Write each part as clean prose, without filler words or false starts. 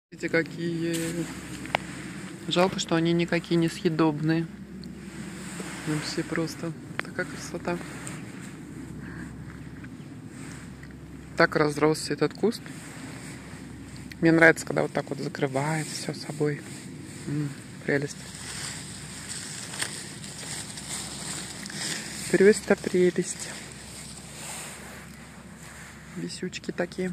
Видите, какие. Жалко, что они никакие не съедобные. Вообще просто такая красота. Так разросся этот куст. Мне нравится, когда вот так вот закрывает все собой. Прелесть. Просто прелесть. Висючки такие.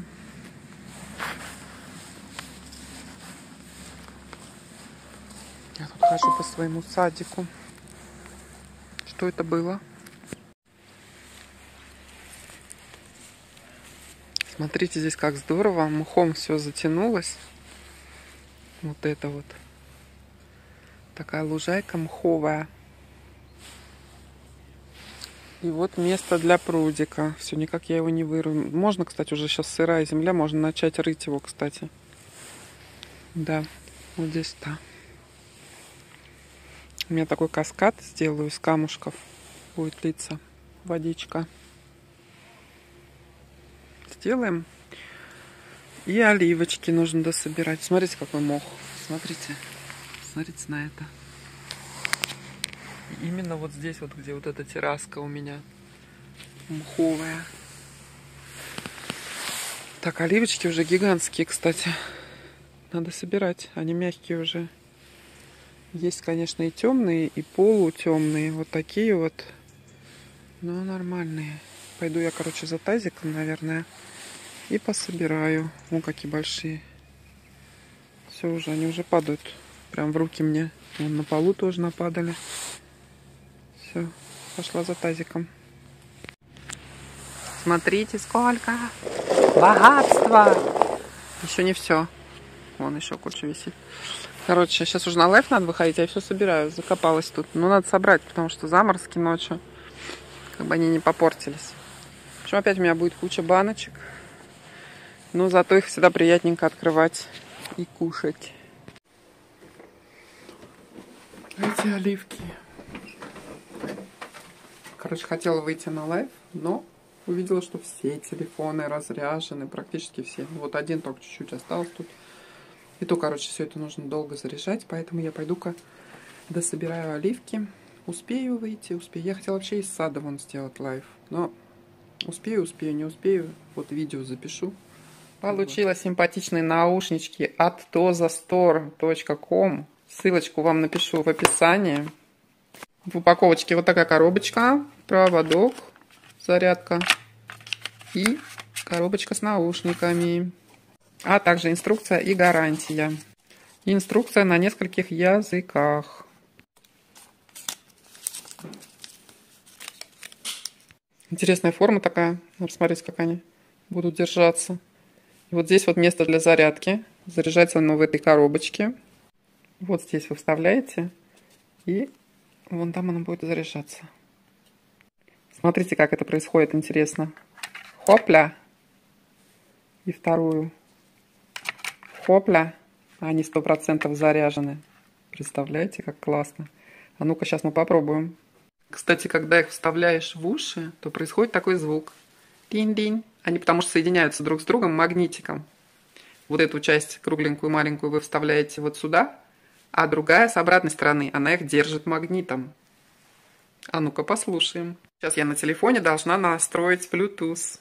Я тут хожу по своему садику. Что это было? Смотрите, здесь как здорово. Мхом все затянулось. Вот это вот. Такая лужайка мховая. И вот место для прудика. Все, никак я его не выру. Можно, кстати, уже сейчас сырая земля. Можно начать рыть его, кстати. Да, вот здесь-то. У меня такой каскад сделаю из камушков. Будет литься водичка. Сделаем. И оливочки нужно дособирать. Смотрите, какой мох. Смотрите. Смотрите на это. Именно вот здесь, вот где вот эта терраска у меня мховая. Так, оливочки уже гигантские, кстати. Надо собирать. Они мягкие уже. Есть, конечно, и темные, и полутемные. Вот такие вот. Но нормальные. Пойду я, короче, за тазиком, наверное. И пособираю. Вон какие большие. Все уже, они уже падают. Прям в руки мне. Вон на полу тоже нападали. Все, пошла за тазиком. Смотрите, сколько богатства. Еще не все. Вон еще куча висит. Короче, сейчас уже на лайф надо выходить. Я все собираю. Закопалась тут. Но надо собрать, потому что заморозки ночью. Как бы они не попортились. В общем, опять у меня будет куча баночек. Но зато их всегда приятненько открывать и кушать. Эти оливки. Короче, хотела выйти на лайв, но увидела, что все телефоны разряжены, практически все. Вот один только чуть-чуть остался тут. И то, короче, все это нужно долго заряжать, поэтому я пойду-ка дособираю оливки. Успею выйти, успею. Я хотела вообще из сада вон сделать лайв, но успею, не успею. Вот видео запишу. Получила симпатичные наушнички от tozastore.com. Ссылочку вам напишу в описании. В упаковочке вот такая коробочка, проводок, зарядка и коробочка с наушниками. А также инструкция и гарантия. Инструкция на нескольких языках. Интересная форма такая. Смотрите, как они будут держаться. И вот здесь вот место для зарядки. Заряжается оно в этой коробочке. Вот здесь вы вставляете. И вон там оно будет заряжаться. Смотрите, как это происходит, интересно. Хопля. И вторую. Хопля. Они 100% заряжены. Представляете, как классно. А ну-ка, сейчас мы попробуем. Кстати, когда их вставляешь в уши, то происходит такой звук. Динь-динь. Они потому что соединяются друг с другом магнитиком. Вот эту часть кругленькую, маленькую вы вставляете вот сюда, а другая с обратной стороны, она их держит магнитом. А ну-ка послушаем. Сейчас я на телефоне должна настроить Bluetooth.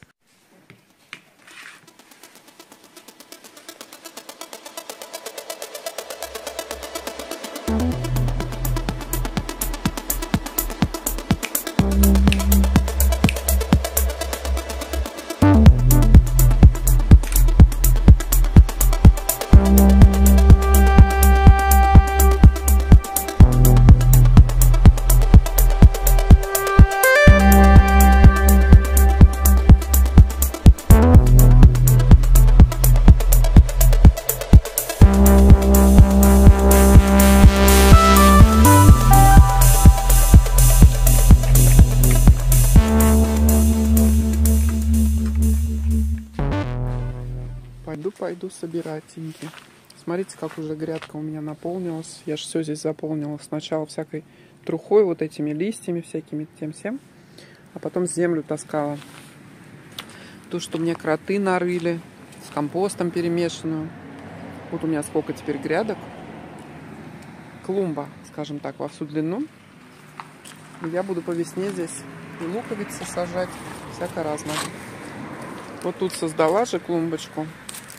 Пойду собирать инки. Смотрите, как уже грядка у меня наполнилась. Я же все здесь заполнила сначала всякой трухой, вот этими листьями всякими, тем всем. А потом землю таскала. То, что мне кроты нарыли, с компостом перемешанную. Вот у меня сколько теперь грядок. Клумба, скажем так, во всю длину. И я буду по весне здесь и луковицы сажать, всякое разное. Вот тут создала же клумбочку.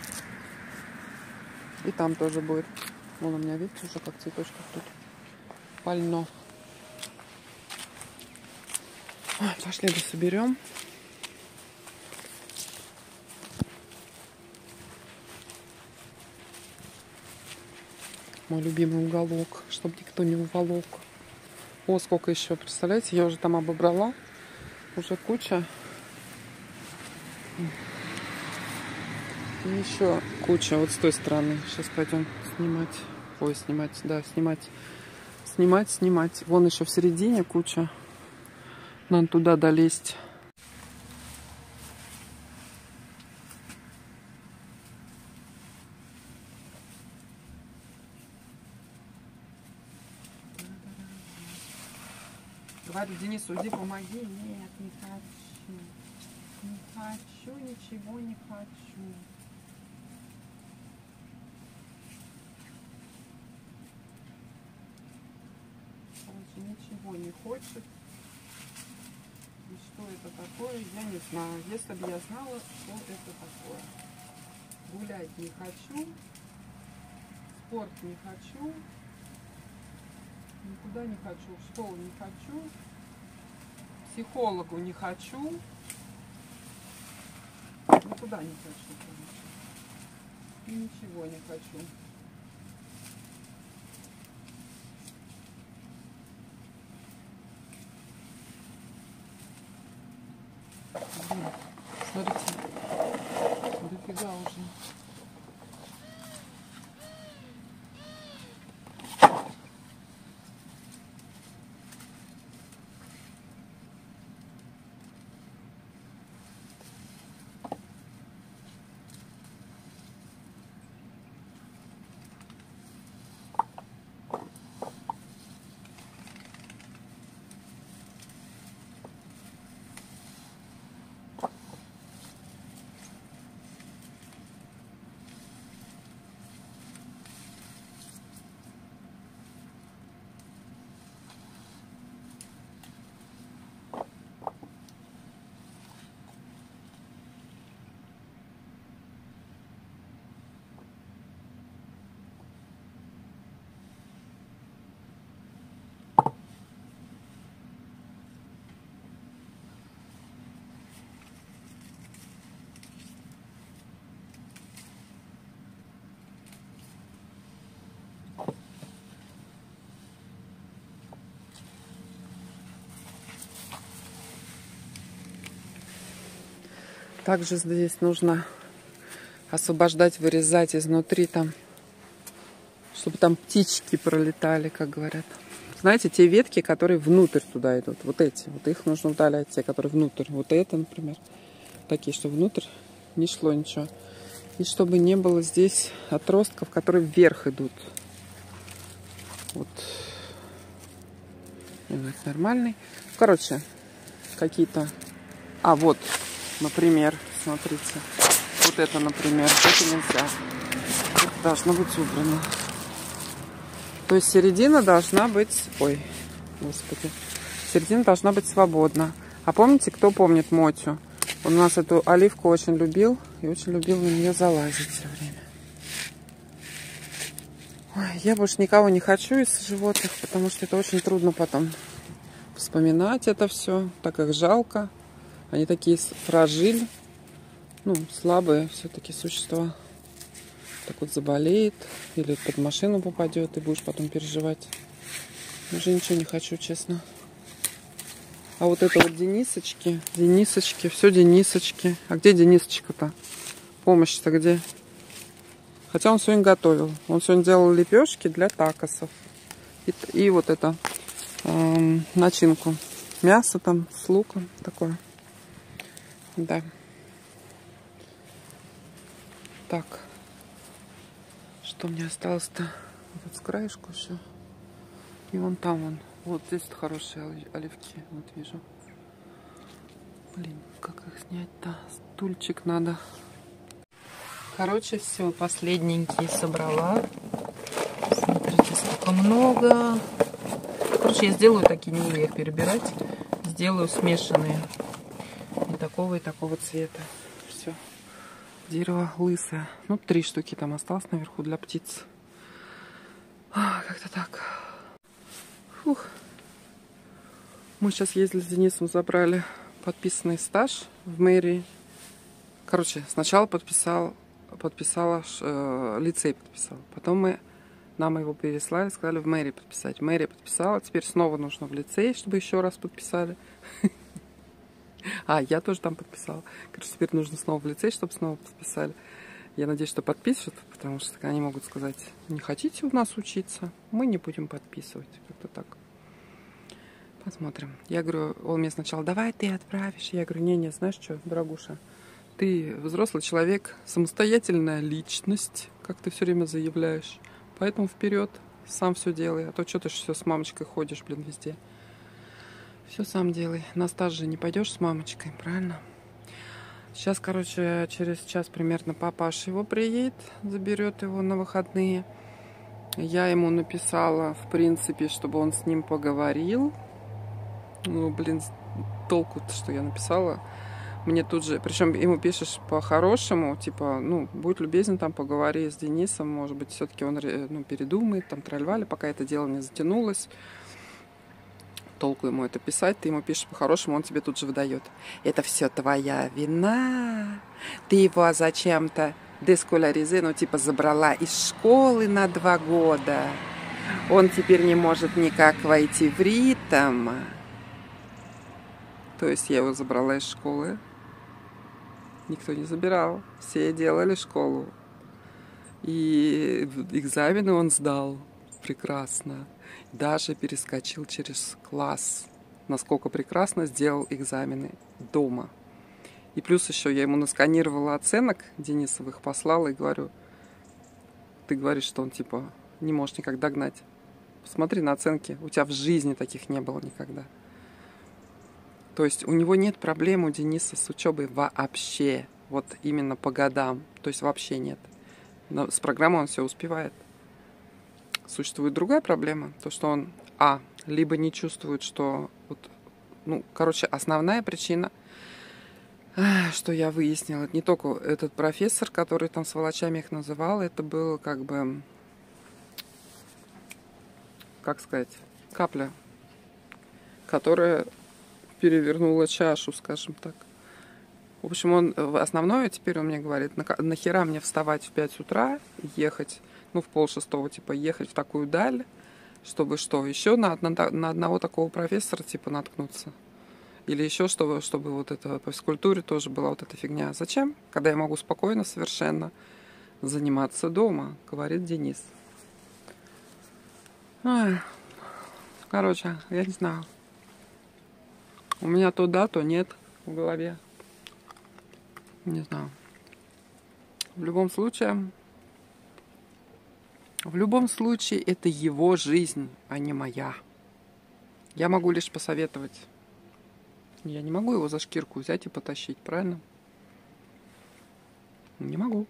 И там тоже будет. Вон у меня, видите, уже как цветочков тут полно. Ой, пошли дособерем. Мой любимый уголок, чтобы никто не уволок. О, сколько еще, представляете, я уже там обобрала. Уже куча. И еще куча вот с той стороны. Сейчас пойдем снимать. Ой, снимать, да, снимать. Снимать. Вон еще в середине куча. Надо туда долезть. Говорю, Денису, иди помоги. Нет, не хочу. Не хочу, ничего не хочу. Короче, ничего не хочет. И что это такое, я не знаю. Если бы я знала, что это такое. Гулять не хочу. Спорт не хочу. Никуда не хочу. В школу не хочу. К психологу не хочу. Никуда не хочу, короче. И ничего не хочу. Блин, смотрите. Дофига уже. Также здесь нужно освобождать, вырезать изнутри там, чтобы там птички пролетали, как говорят. Знаете, те ветки, которые внутрь туда идут, вот эти, вот их нужно удалять, те, которые внутрь. Вот это, например, такие, чтобы внутрь не шло ничего. И чтобы не было здесь отростков, которые вверх идут. Вот. Нормальный. Короче, какие-то... А, вот. Например, смотрите, вот это, например, это нельзя. Это должно быть убрано. То есть середина должна быть... Ой, господи. Середина должна быть свободна. А помните, кто помнит Мотю? Он у нас эту оливку очень любил. И очень любил на нее залазить все время. Ой, я больше никого не хочу из животных, потому что это очень трудно потом вспоминать это все, так как жалко. Они такие фражиль, ну, слабые все-таки существа. Так вот заболеет или под машину попадет, и будешь потом переживать. Уже ничего не хочу, честно. А вот это вот Денисочки, все Денисочки. А где Денисочка-то? Помощь-то где? Хотя он сегодня готовил. Он сегодня делал лепешки для такосов. И вот это начинку. Мясо там с луком такое. Да. Так. Что мне осталось-то? Вот с краешку еще. И вон там вон. Вот здесь хорошие оливки. Вот вижу. Блин, как их снять-то? Стульчик надо. Короче, все, последненькие собрала. Смотрите, сколько много. Короче, я сделаю такие, не буду их перебирать. Сделаю смешанные. И такого цвета. Все. Дерево лысое. Ну, 3 штуки там осталось наверху для птиц. Как-то так. Фух. Мы сейчас ездили с Денисом, забрали подписанный стаж в мэрии. Короче, сначала лицей подписала. Потом нам его переслали, сказали в мэрии подписать. Мэрия подписала, теперь снова нужно в лицей, чтобы еще раз подписали. А, я тоже там подписала. Короче, теперь нужно снова в лицей, чтобы снова подписали. Я надеюсь, что подпишут, потому что они могут сказать, не хотите у нас учиться, мы не будем подписывать. Как-то так. Посмотрим. Я говорю, он мне сначала, давай ты отправишь. Я говорю, не, знаешь что, дорогуша, ты взрослый человек, самостоятельная личность, как ты все время заявляешь. Поэтому вперед, сам все делай. А то что ты все с мамочкой ходишь, блин, везде. Все сам делай. На стаж же не пойдешь с мамочкой, правильно? Сейчас, короче, через час примерно папаша его приедет, заберет его на выходные. Я ему написала, в принципе, чтобы он с ним поговорил. Ну, блин, толку-то, что я написала. Мне тут же, причем ему пишешь по-хорошему, типа, ну, будь любезен, там, поговори с Денисом, может быть, все-таки он, ну, передумает, там, тролливали, пока это дело не затянулось. Толку ему это писать, ты ему пишешь по-хорошему, он тебе тут же выдает. Это все твоя вина. Ты его зачем-то десколяризировала, ну, типа, забрала из школы на 2 года. Он теперь не может никак войти в ритм. То есть я его забрала из школы. Никто не забирал. Все делали школу. И экзамены он сдал прекрасно. Даже перескочил через класс. Насколько прекрасно сделал экзамены дома. И плюс еще я ему насканировала оценок Денисовых, послала и говорю, ты говоришь, что он типа не может никак догнать. Посмотри на оценки. У тебя в жизни таких не было никогда. То есть у него нет проблем, у Дениса, с учебой вообще. Вот именно по годам. То есть вообще нет. Но с программой он все успевает. Существует другая проблема. То, что он, либо не чувствует, что... Вот, ну, короче, основная причина, что я выяснила, это не только этот профессор, который там сволочами их называл, это было как бы, как сказать, капля, которая перевернула чашу, скажем так. В общем, он основное теперь он мне говорит, нахера мне вставать в 5 утра, ехать, ну, в 5:30, типа, ехать в такую даль, чтобы что, еще на одного такого профессора, типа, наткнуться. Или еще, чтобы вот это по физкультуре тоже была вот эта фигня. Зачем? Когда я могу спокойно совершенно заниматься дома, говорит Денис. Короче, я не знаю. У меня то да, то нет в голове. Не знаю. В любом случае это его жизнь, а не моя. Я могу лишь посоветовать. Я не могу его за шкирку взять и потащить, правильно? Не могу.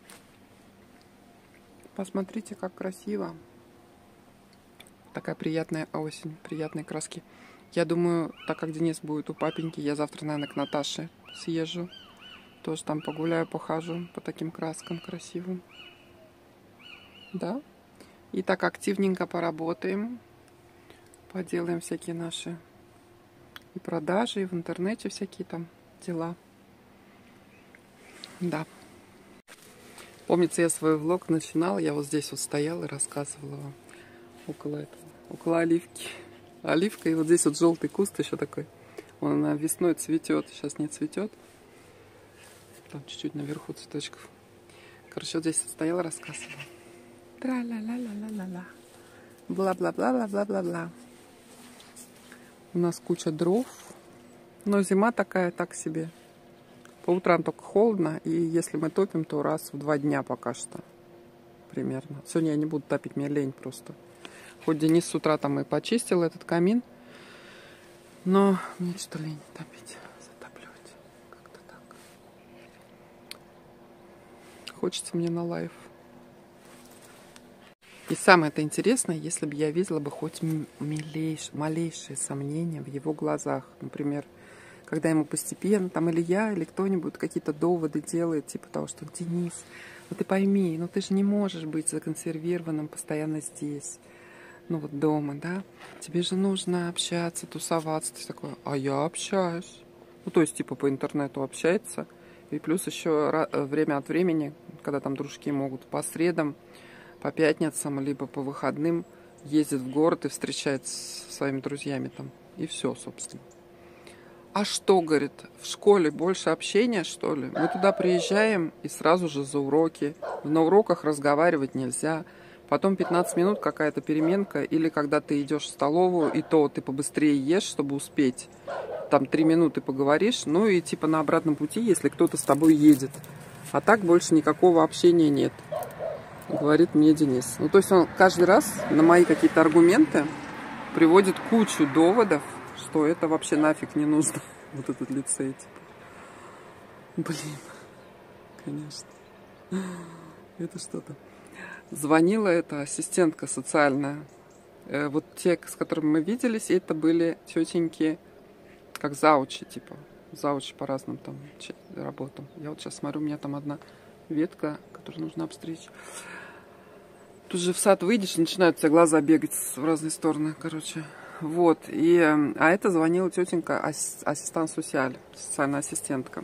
Посмотрите, как красиво. Такая приятная осень, приятные краски. Я думаю, так как Денис будет у папеньки, я завтра, наверное, к Наташе съезжу. Тоже там погуляю, похожу по таким краскам красивым. Да? И так активненько поработаем. Поделаем всякие наши и продажи, и в интернете всякие там дела. Да. Помнится, я свой влог начинала, я вот здесь вот стояла и рассказывала вам около оливки. Оливка, и вот здесь вот желтый куст еще такой. Он весной цветет, сейчас не цветет. Там чуть-чуть наверху цветочков. Короче, вот здесь вот стояла, рассказывала. Тра-ла-ла-ла-ла-ла-ла. Бла-бла-бла-бла-бла-бла-бла. У нас куча дров. Но зима такая, так себе. По утрам только холодно. И если мы топим, то раз в 2 дня пока что. Примерно. Сегодня я не буду топить, мне лень просто. Хоть Денис с утра там и почистил этот камин. Но мне что лень топить, затапливать. Как-то так. хочется мне на лайв. И самое это интересное, если бы я видела бы хоть малейшее сомнение в его глазах. Например, когда ему постепенно, там или я, или кто-нибудь какие-то доводы делает, типа того, что Денис, ну ты пойми, ну ты же не можешь быть законсервированным постоянно здесь, ну вот дома, да? Тебе же нужно общаться, тусоваться. Ты такой, а я общаюсь. Ну то есть типа по интернету общается. И плюс еще время от времени, когда там дружки могут по средам, по пятницам, либо по выходным ездит в город и встречается со своими друзьями там. И все, собственно. А что, говорит, в школе больше общения, что ли? Мы туда приезжаем и сразу же за уроки. На уроках разговаривать нельзя. Потом 15 минут какая-то переменка. Или когда ты идешь в столовую, и то ты побыстрее ешь, чтобы успеть. Там 3 минуты поговоришь. Ну и типа на обратном пути, если кто-то с тобой едет. А так больше никакого общения нет. Говорит мне Денис. Ну, то есть он каждый раз на мои какие-то аргументы приводит кучу доводов, что это вообще нафиг не нужно. Вот этот лицей, типа. Блин, конечно. Это что-то. Звонила эта ассистентка социальная. Вот те, с которыми мы виделись, это были тетеньки, как заучи, типа. Заучи по разным там работам. Я вот сейчас смотрю, у меня там одна ветка, которую нужно обстричь. Тут же в сад выйдешь, и начинают у тебя глаза бегать в разные стороны, короче. Вот. А это звонила тетенька, ассистант социаль, социальная ассистентка,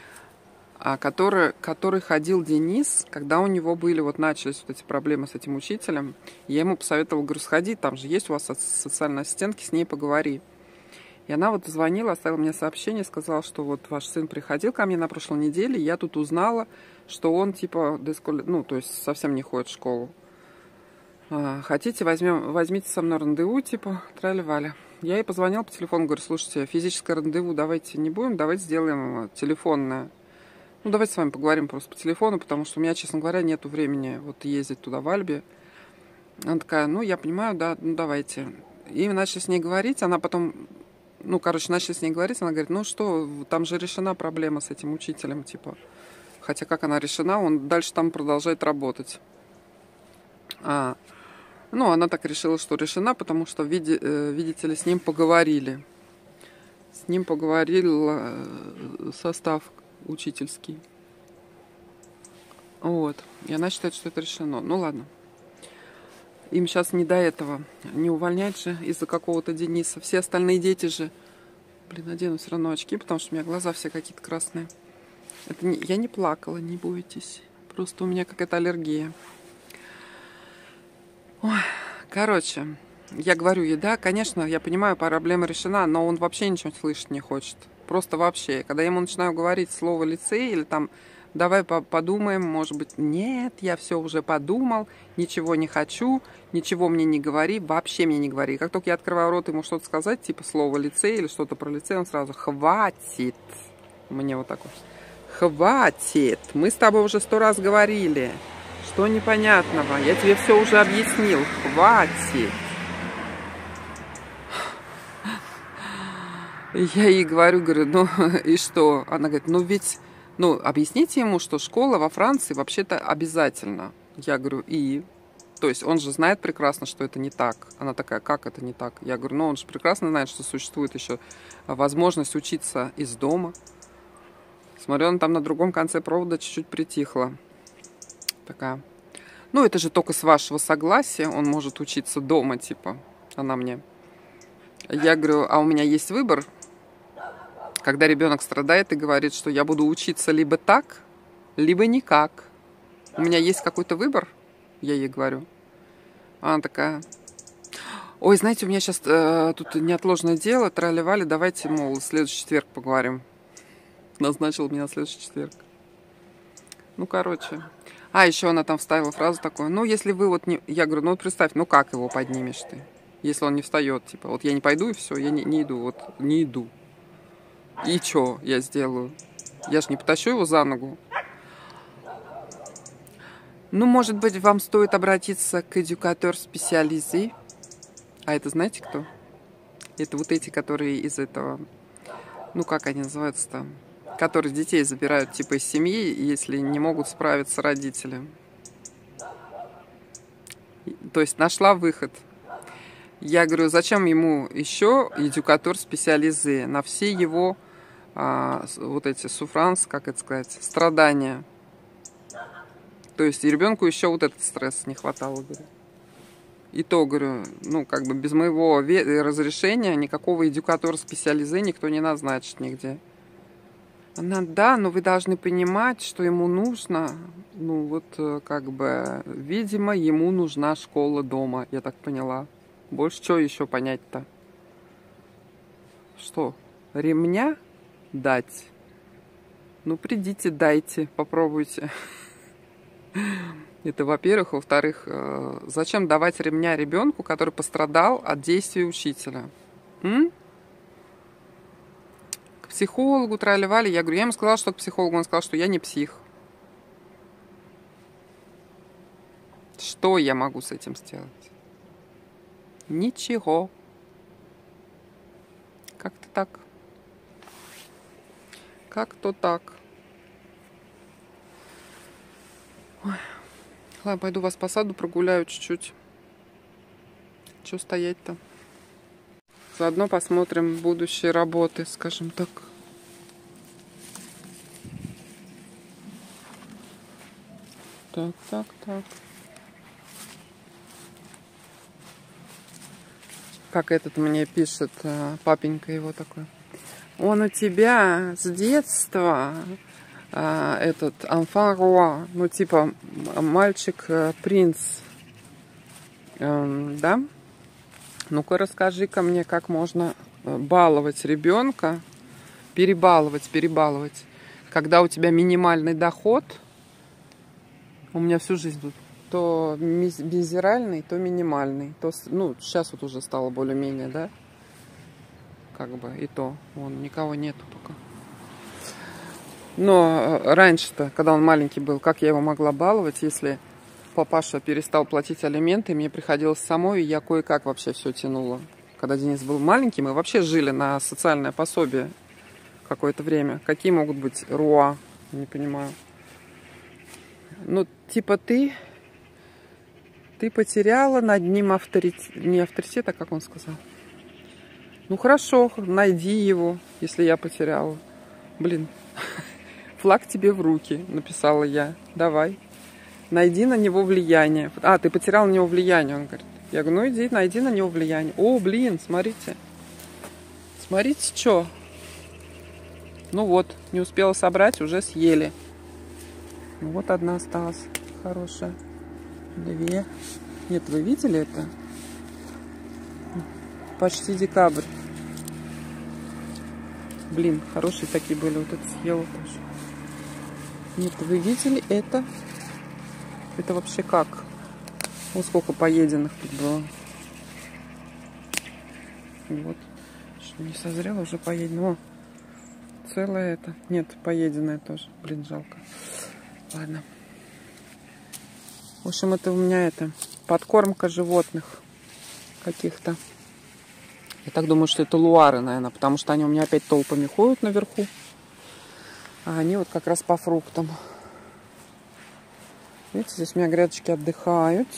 который ходил Денис, когда у него были, вот начались вот эти проблемы с этим учителем. Я ему посоветовала, говорю, сходи, там же есть у вас социальная ассистентка, с ней поговори. И она вот звонила, оставила мне сообщение, сказала, что вот ваш сын приходил ко мне на прошлой неделе, и я тут узнала, что он типа, ну, то есть совсем не ходит в школу. Хотите, возьмите со мной рандеву, типа, трали-вали. Я ей позвонила по телефону, говорю, слушайте, физическое рандеву давайте не будем, давайте сделаем телефонное. Ну, давайте с вами поговорим просто по телефону, потому что у меня, честно говоря, нету времени вот ездить туда в Альбе. Она такая, ну, я понимаю, да, ну, давайте. И мы начали с ней говорить, она потом, ну, короче, начали с ней говорить, она говорит, ну, что, там же решена проблема с этим учителем, типа. Хотя как она решена, он дальше там продолжает работать. Ну, она так решила, что решена, потому что, видите ли, с ним поговорили. С ним поговорил состав учительский. Вот. И она считает, что это решено. Ну, ладно. Им сейчас не до этого. Не увольнять же из-за какого-то Дениса. Все остальные дети же... Блин, надену все равно очки, потому что у меня глаза все какие-то красные. Я не плакала, не бойтесь. Просто у меня какая-то аллергия. Ой, короче, я говорю ей, да, конечно, я понимаю, проблема решена, но он вообще ничего слышать не хочет. Просто вообще. Когда я ему начинаю говорить слово лицей или там, давай подумаем, может быть, нет, я все уже подумал, ничего не хочу, ничего мне не говори, вообще мне не говори. Как только я открываю рот ему что-то сказать, типа слово лицей или что-то про лицей, он сразу, хватит. Мне вот так вот. Хватит, мы с тобой уже 100 раз говорили. Что непонятного? Я тебе все уже объяснил. Хватит. Я ей говорю, ну и что? Она говорит, ну ведь, ну объясните ему, что школа во Франции вообще-то обязательно. Я говорю, и? То есть он же знает прекрасно, что это не так. Она такая, как это не так? Я говорю, ну он же прекрасно знает, что существует еще возможность учиться из дома. Смотрю, она там на другом конце провода чуть-чуть притихла. Такая. Ну, это же только с вашего согласия он может учиться дома, типа. Она мне. Я говорю, а у меня есть выбор. Когда ребенок страдает и говорит, что я буду учиться либо так, либо никак. У меня есть какой-то выбор, я ей говорю. Она такая, ой, знаете, у меня сейчас тут неотложное дело, трали-вали, давайте, мол, в следующий четверг поговорим. Назначил меня на следующий четверг. Ну, короче. А, еще она там вставила фразу такую, ну, если вы вот не... Я говорю, ну, вот представь, ну, как его поднимешь ты, если он не встает, типа, вот я не пойду и все, я не иду, вот, не иду. И что я сделаю? Я ж не потащу его за ногу. Ну, может быть, вам стоит обратиться к éducateur spécialisé. А это знаете кто? Это вот эти, которые из этого... Ну, как они называются-то? которые детей забирают типа из семьи, если не могут справиться родители. То есть нашла выход. Я говорю, зачем ему еще эдюкатор специализы на все его вот эти суфранс, как это сказать, страдания. То есть и ребенку еще вот этот стресс не хватало, говорю. И то, говорю, ну, как бы без моего разрешения никакого эдюкатора специализы никто не назначит нигде. Она, да, но вы должны понимать, что ему нужно, ну, вот, как бы, видимо, ему нужна школа дома, я так поняла. Больше что еще понять-то? Что, ремня дать? Ну, придите, дайте, попробуйте. Это, во-первых. Во-вторых, зачем давать ремня ребенку, который пострадал от действий учителя? К психологу тролливали. Я говорю, я ему сказала, что к психологу. Он сказал, что я не псих. Что я могу с этим сделать? Ничего. Как-то так. Как-то так. Ой. Ладно, пойду вас по саду прогуляю чуть-чуть. Чего стоять-то? Заодно посмотрим будущие работы, скажем так. Так. Как этот мне пишет, папенька его такой. Он у тебя с детства этот enfant roi, ну типа мальчик-принц, да? Ну-ка расскажи-ка мне, как можно баловать ребенка, перебаловать, когда у тебя минимальный доход, у меня всю жизнь тут, то мизеральный, то минимальный, то, ну, сейчас вот уже стало более-менее, да, как бы, и то, вон, никого нету пока. Но раньше-то, когда он маленький был, как я его могла баловать, если папаша перестал платить алименты, мне приходилось самой, и я кое-как вообще все тянула. Когда Денис был маленький, мы вообще жили на социальное пособие какое-то время. Какие могут быть руа? Не понимаю. Ну, типа ты потеряла над ним авторитет. Не авторитет, а как он сказал? Ну, хорошо, найди его, если я потеряла. Блин, флаг тебе в руки, написала я. Давай. Найди на него влияние. А, ты потерял на него влияние, он говорит. Я говорю, ну иди, найди на него влияние. О, блин, смотрите. Смотрите, что. Ну вот, не успела собрать, уже съели. Ну вот одна осталась. Хорошая. Две. Нет, вы видели это? Почти декабрь. Блин, хорошие такие были. Вот это съела тоже. Нет, вы видели это? Это вообще как? Вот сколько поеденных тут было. Вот. Что, не созрело, уже поедено. О, целое это. Нет, поеденное тоже. Блин, жалко. Ладно. В общем, это у меня это подкормка животных каких-то. Я так думаю, что это луары, наверное, потому что они у меня опять толпами ходят наверху. А они вот как раз по фруктам. Видите, здесь у меня грядочки отдыхают.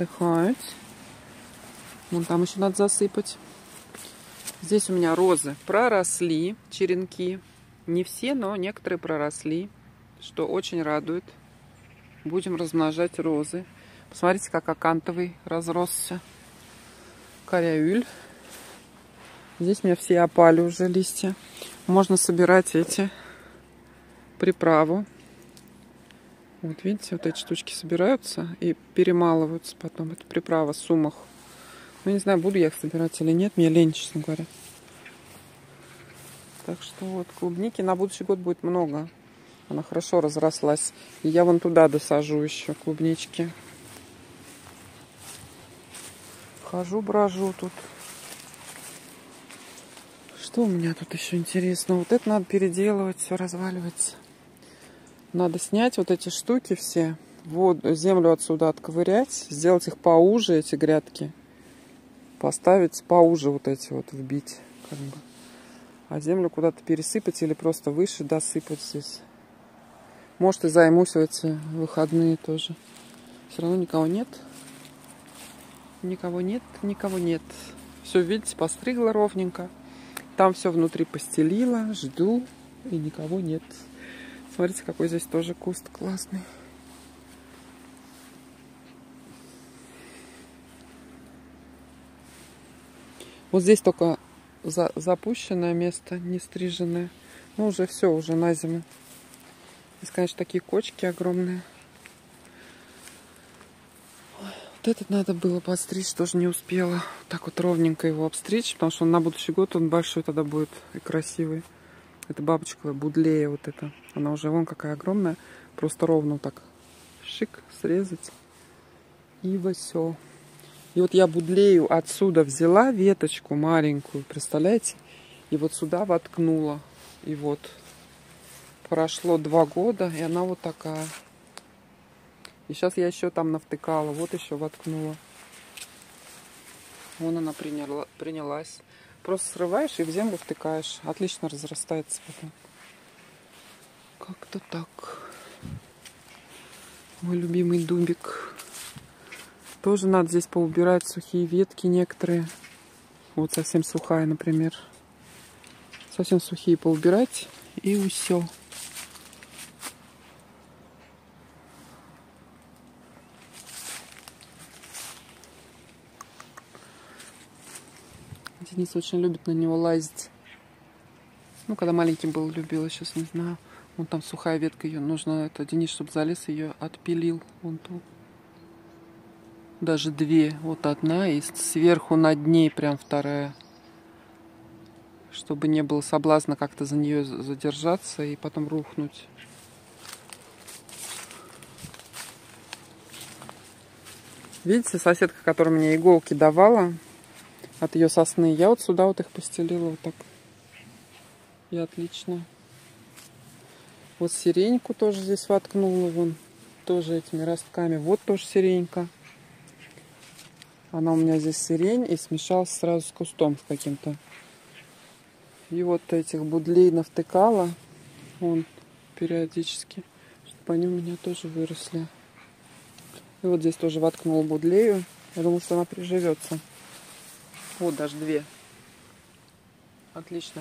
Вон там еще надо засыпать. Здесь у меня розы проросли, черенки. Не все, но некоторые проросли, что очень радует. Будем размножать розы. Посмотрите, как акантовый разросся. Коряюль. Здесь у меня все опали уже листья. Можно собирать эти приправу. Вот видите, вот эти штучки собираются и перемалываются потом. Это приправа сумах. Ну, не знаю, буду я их собирать или нет. Мне лень, честно говоря. Так что вот клубники на будущий год будет много. Она хорошо разрослась. И я вон туда досажу еще клубнички. Хожу, брожу тут. Что у меня тут еще интересно? Вот это надо переделывать, все разваливается. Надо снять вот эти штуки все, землю отсюда отковырять, сделать их поуже, эти грядки, поставить поуже вот эти вот, вбить, как бы. А землю куда-то пересыпать или просто выше досыпать здесь. Может, и займусь в эти выходные тоже. Все равно никого нет. Никого нет, никого нет. Все, видите, постригла ровненько. Там все внутри постелила. Жду. И никого нет. Смотрите, какой здесь тоже куст классный. Вот здесь только запущенное место, не стриженное. Ну, уже все, уже на зиму. Здесь, конечно, такие кочки огромные. Ой, вот этот надо было подстричь, тоже не успела. Так вот ровненько его обстричь, потому что он на будущий год, он большой тогда будет и красивый. Это бабочковая будлея вот эта. Она уже вон какая огромная. Просто ровно вот так шик срезать. И все. И вот я будлею отсюда взяла веточку маленькую, представляете? И вот сюда воткнула. И вот прошло 2 года, и она вот такая. И сейчас я еще там навтыкала, вот еще воткнула. Вон она принялась. Просто срываешь и в землю втыкаешь. Отлично разрастается потом. Как-то так. Мой любимый дубик. Тоже надо здесь поубирать сухие ветки некоторые. Вот совсем сухая, например. Совсем сухие поубирать. И все. Денис очень любит на него лазить. Ну, когда маленьким был, любил, сейчас не знаю. Вон там сухая ветка, ее нужно, это Денис, чтобы залез, ее отпилил. Вон ту. Даже 2. Вот одна и сверху над ней прям 2. Чтобы не было соблазна как-то за нее задержаться и потом рухнуть. Видите, соседка, которая мне иголки давала от ее сосны, я вот сюда вот их постелила вот так. И отлично. Вот сиреньку тоже здесь воткнула, вон, тоже этими ростками. Вот тоже сиренька. Она у меня здесь сирень и смешалась сразу с кустом с каким-то. И вот этих будлей навтыкала, вон, периодически, чтобы они у меня тоже выросли. И вот здесь тоже воткнула будлею. Я думаю, что она приживется. Вот даже 2. Отлично.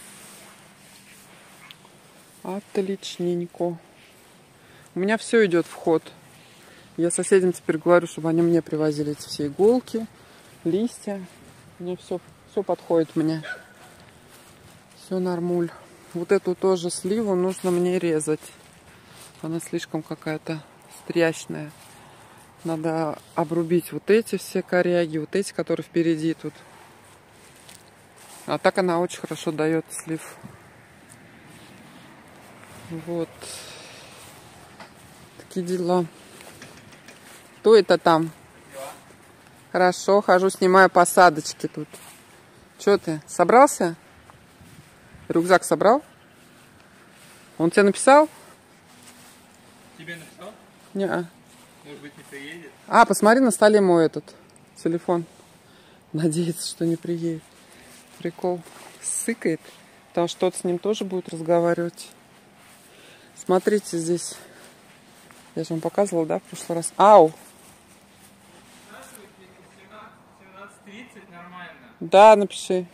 Отличненько. У меня все идет в ход. Я соседям теперь говорю, чтобы они мне привозили эти все иголки, листья. Мне все подходит мне. Все нормуль. Вот эту тоже сливу нужно мне резать. Она слишком какая-то стрящная. Надо обрубить вот эти все коряги, вот эти, которые впереди тут. А так она очень хорошо дает слив. Вот. Такие дела. Кто это там? Хорошо, хожу, снимаю посадочки тут. Че ты, собрался? Рюкзак собрал? Он тебе написал? Тебе написал? Не-а. Может быть, не приедет? А, посмотри на столе мой этот телефон. Надеется, что не приедет. Прикол. Сыкает. Потому что тот с ним тоже будет разговаривать. Смотрите здесь. Я же вам показывала, да, в прошлый раз. Ау! 17:30 нормально. Да, напиши.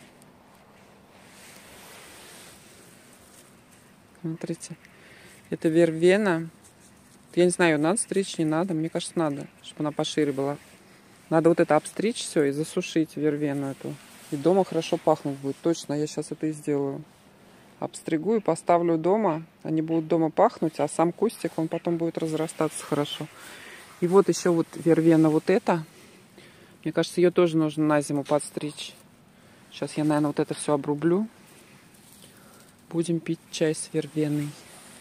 Смотрите. Это вервена. Я не знаю, надо стричь, не надо. Мне кажется, надо, чтобы она пошире была. Надо вот это обстричь все и засушить вервену эту. И дома хорошо пахнуть будет. Точно, я сейчас это и сделаю. Обстригу и поставлю дома. Они будут дома пахнуть, а сам кустик, он потом будет разрастаться хорошо. И вот еще вот вервена вот эта. Мне кажется, ее тоже нужно на зиму подстричь. Сейчас я, наверное, вот это все обрублю. Будем пить чай с вервеной.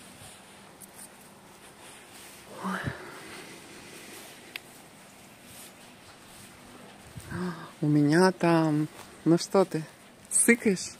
У меня там... Ну что ты, сыкаешь?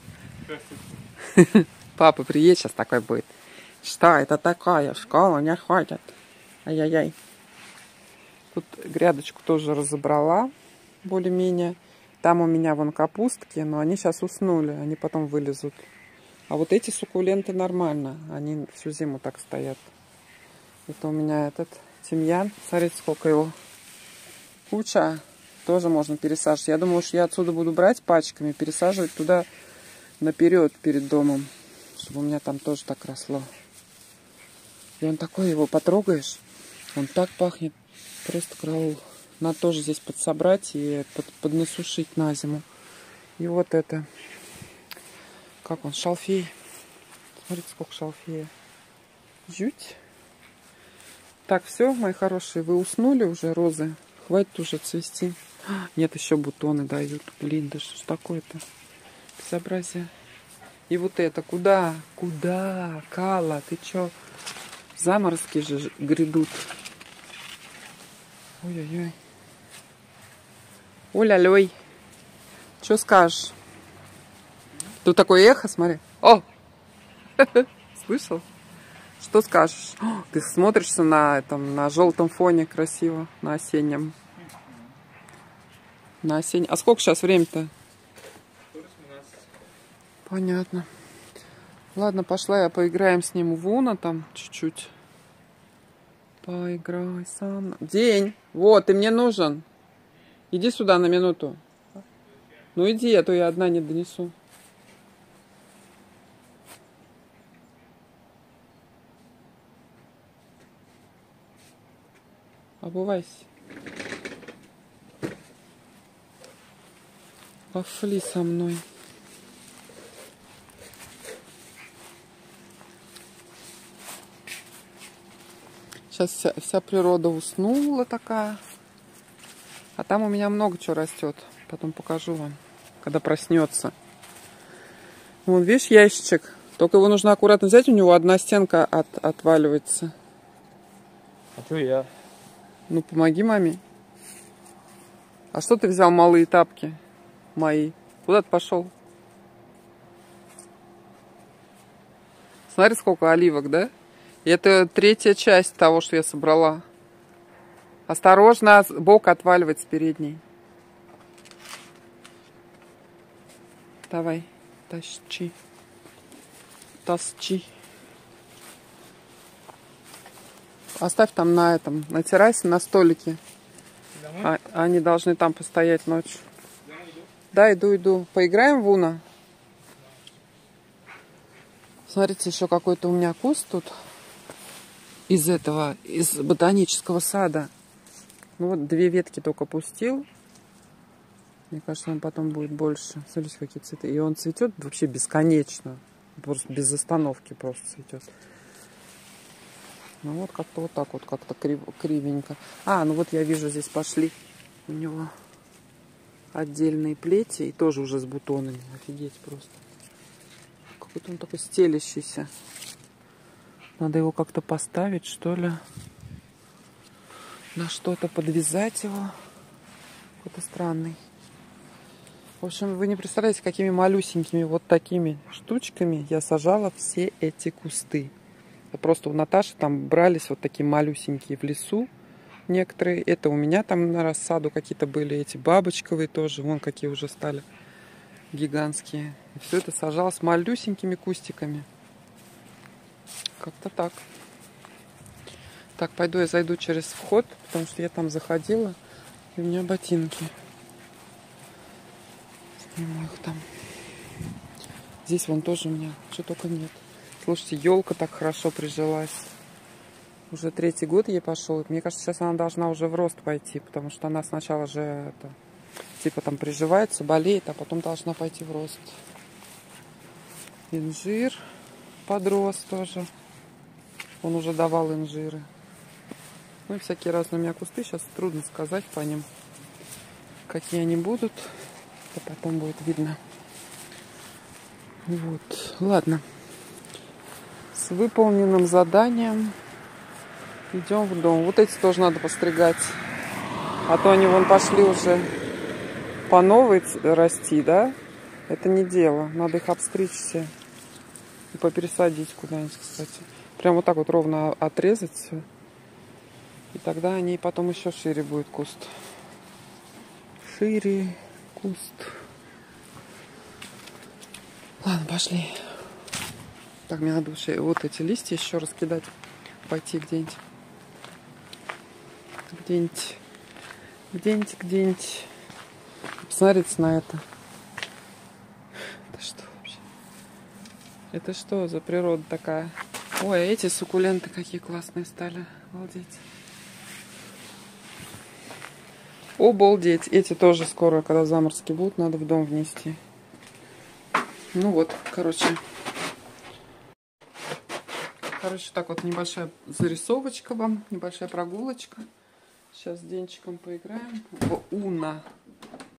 Папа приедет, сейчас такой будет. Что это такая? Школа не ходят. Ай-яй-яй. Тут грядочку тоже разобрала. Более-менее. Там у меня вон капустки, но они сейчас уснули. Они потом вылезут. А вот эти суккуленты нормально. Они всю зиму так стоят. Это у меня этот тимьян. Смотрите, сколько его. Куча. Тоже можно пересаживать. Я думаю, что я отсюда буду брать пачками, пересаживать туда наперед перед домом. Чтобы у меня там тоже так росло. И он такой, его потрогаешь. Он так пахнет. Просто караул. Надо тоже здесь подсобрать и поднасушить на зиму. И вот это. Как он? Шалфей. Смотрите, сколько шалфея. Жуть. Так, все, мои хорошие, вы уснули уже, розы? Хватит уже цвести. Нет, еще бутоны дают. Блин, да что ж такое-то? Безобразие. И вот это. Куда? Куда? Кала, ты че? Заморозки же грядут. Ой-ой-ой. Оля-лёй. Что скажешь? Тут такое эхо, смотри. О! Слышал? Что скажешь? О, ты смотришься на желтом фоне красиво, на осеннем. На осеннем. А сколько сейчас время-то? Понятно. Ладно, пошла я поиграем с ним в Уно там чуть-чуть. Поиграй со мной. День. Вот, ты мне нужен. Иди сюда на минуту. Ну иди, а то я одна не донесу. Обувайся. Пошли со мной. Сейчас вся природа уснула такая. А там у меня много чего растет. Потом покажу вам, когда проснется. Вон, видишь, ящичек. Только его нужно аккуратно взять. У него одна стенка отваливается. А что я? Ну, помоги маме. А что ты взял малые тапки мои? Куда ты пошел? Смотри, сколько оливок, да? И это третья часть того, что я собрала. Осторожно, бок отваливать с передней. Давай, тащи. Тащи. Оставь там на террасе, на столике. Они должны там постоять ночью. Да, иду. Поиграем в Уно? Смотрите, еще какой-то у меня куст тут. Из ботанического сада. Ну вот 2 ветки только пустил. Мне кажется, он потом будет больше. Смотрите, какие цветы. И он цветет вообще бесконечно. Просто без остановки просто цветет. Ну вот как-то вот так вот, как-то кривенько. Ну вот я вижу, здесь пошли у него отдельные плети. И тоже уже с бутонами. Офигеть просто. Какой-то он такой стелящийся. Надо его как-то поставить, что ли. На что-то подвязать его. Какой-то странный. В общем, вы не представляете, какими малюсенькими вот такими штучками я сажала все эти кусты. Просто у Наташи там брались вот такие малюсенькие в лесу некоторые. Это у меня там на рассаду какие-то были. Эти бабочковые тоже. Вон какие уже стали гигантские. И все это сажалось малюсенькими кустиками. Как-то так. Так, пойду я зайду через вход, потому что я там заходила. И у меня ботинки. Сниму их там. Здесь вон тоже у меня что только нет. Слушайте, елка так хорошо прижилась. Уже 3-й год ей пошел. Мне кажется, сейчас она должна уже в рост пойти, потому что она сначала же типа там приживается, болеет, а потом должна пойти в рост. Инжир подрос тоже. Он уже давал инжиры. Ну и всякие разные у меня кусты. Сейчас трудно сказать по ним, какие они будут. А потом будет видно. Вот. Ладно. С выполненным заданием идем в дом. Вот эти тоже надо постригать. А то они вон пошли уже по новой расти, да? Это не дело. Надо их обстричь все. И попересадить куда-нибудь, кстати. Прям вот так вот ровно отрезать все. И тогда они потом еще шире будет куст. Шире куст. Ладно, пошли. Так, мне надо вообще вот эти листья еще раскидать. Пойти где-нибудь. Где-нибудь. Посмотрите на это. Это что вообще? Это что за природа такая? Ой, эти суккуленты какие классные стали. Обалдеть. Обалдеть. Эти тоже скоро, когда заморозки будут, надо в дом внести. Ну вот, короче, так вот небольшая зарисовочка вам, небольшая прогулочка. Сейчас с Денчиком поиграем в Уно.